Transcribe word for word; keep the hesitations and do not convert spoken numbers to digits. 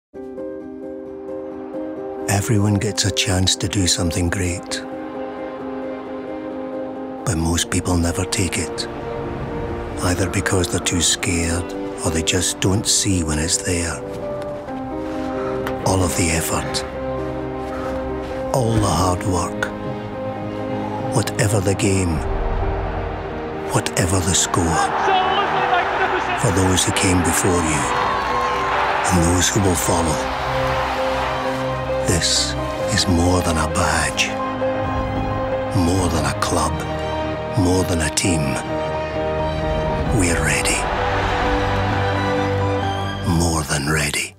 Everyone gets a chance to do something great, but most people never take it, either because they're too scared or they just don't see when it's there. All of the effort, all the hard work, whatever the game, whatever the score, for those who came before you and those who will follow. This is more than a badge, more than a club, more than a team. We're ready. More than ready.